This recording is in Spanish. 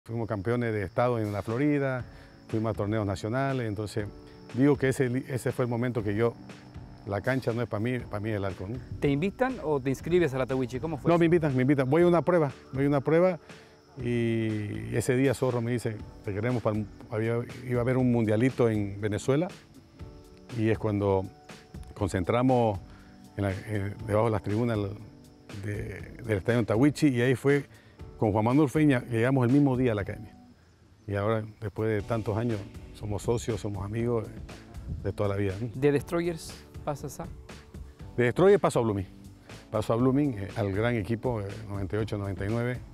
Fuimos campeones de estado en la Florida, fuimos a torneos nacionales, entonces digo que ese fue el momento que la cancha no es para mí es el arco, ¿no? ¿Te invitan o te inscribes a la Tahuichi? ¿Cómo fue? No, me invitan. Voy a una prueba y ese día Zorro me dice, te queremos iba a haber un mundialito en Venezuela y es cuando concentramos debajo de las tribunas del estadio Tahuichi y ahí fue con Juan Manuel Feña, llegamos el mismo día a la academia. Y ahora, después de tantos años, somos socios, somos amigos de toda la vida, ¿no? ¿De Destroyers pasas a? De Destroyer paso a Blooming. Paso a Blooming, al gran equipo, 98-99.